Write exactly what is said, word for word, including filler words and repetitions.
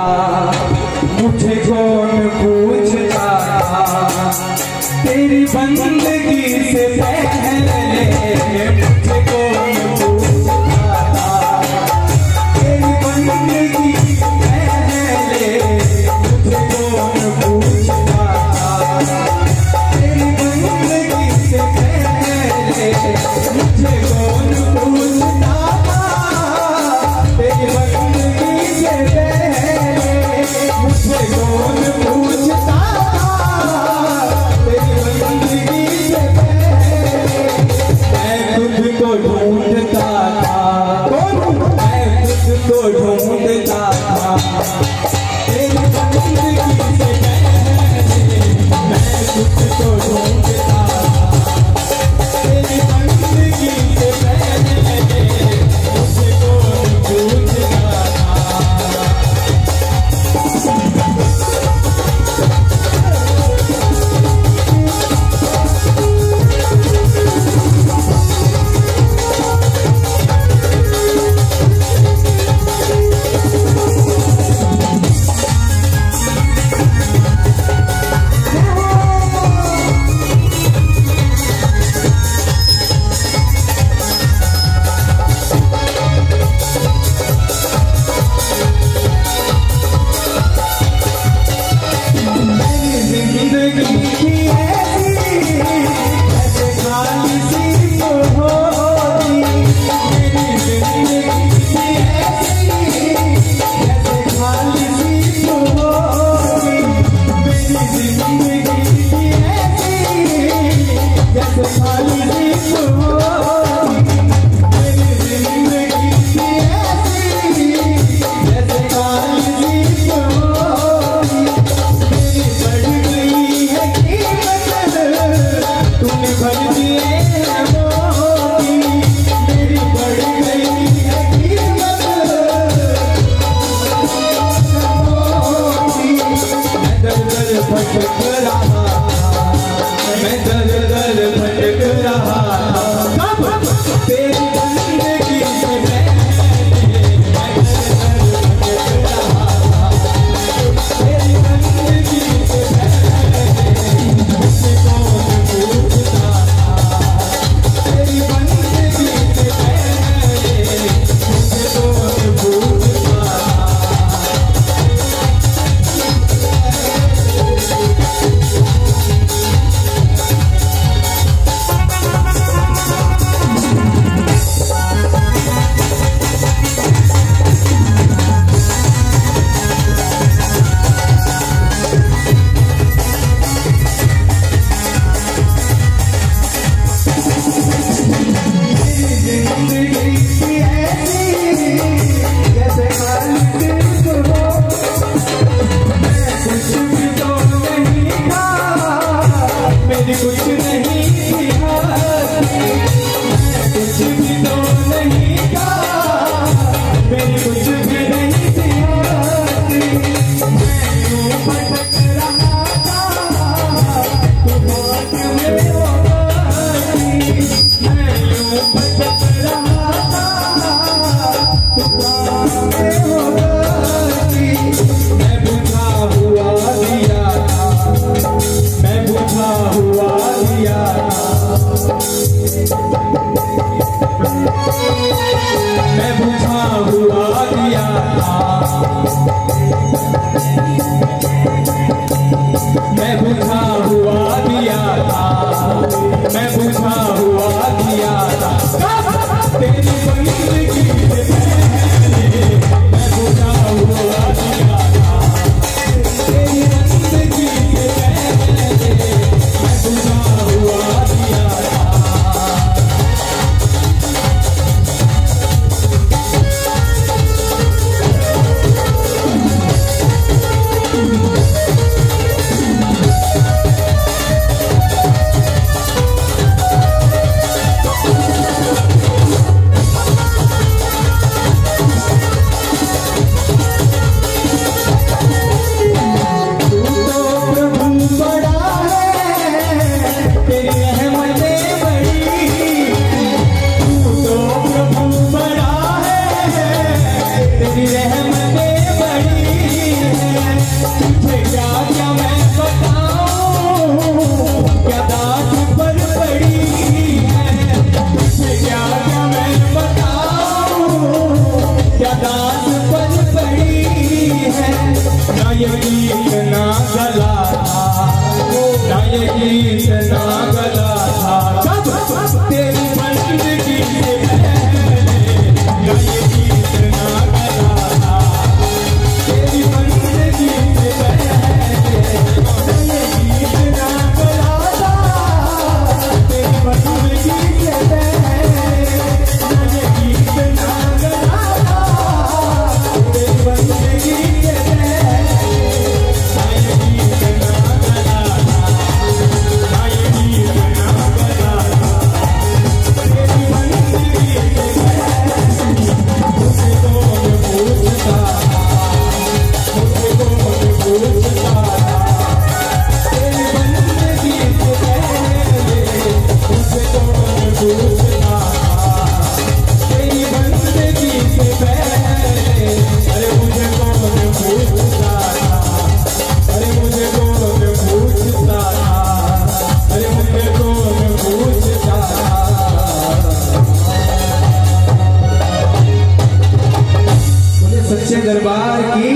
मुझे कौन पूछता था तेरी बंदगी से पहले, मुझे कौन पूछता था तेरी बंदगी से पहले, मुझे कौन पूछता था तेरी बंदगी से पहले, मुझे कौन पूछता था तेरी बंदगी से पहले, मुझे कौन पूछता था तेरी बंदगी से पहले। मैं तुझको ढूंढता था, मैं तुझको ढूंढता था तेरी बंदगी से पहले, मैं तुझको ढूंढता था तेरी बंदगी से पहले, मुझे कौन पूछता था। पूछता था तेरी बंदगी से पहले, अरे मुझे कौन पूछता था, अरे मुझे कौन पूछता था, अरे मुझे कौन पूछता था। बोले सच्चे दरबार की